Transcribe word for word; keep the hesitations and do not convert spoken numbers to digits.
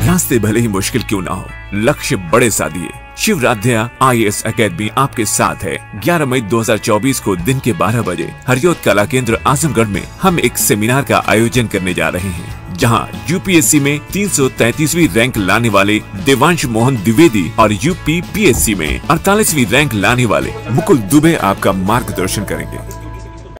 रास्ते भले ही मुश्किल क्यों ना हो, लक्ष्य बड़े साधिए। शिवराध्या आई ए एस अकेडमी आपके साथ है। ग्यारह मई दो हज़ार चौबीस को दिन के बारह बजे हरियोत कला केंद्र आजमगढ़ में हम एक सेमिनार का आयोजन करने जा रहे हैं, जहां यू पी एस सी में तीन सौ तैंतीसवीं रैंक लाने वाले देवांश मोहन द्विवेदी और U P P S C में अड़तालीसवीं रैंक लाने वाले मुकुल दुबे आपका मार्गदर्शन करेंगे।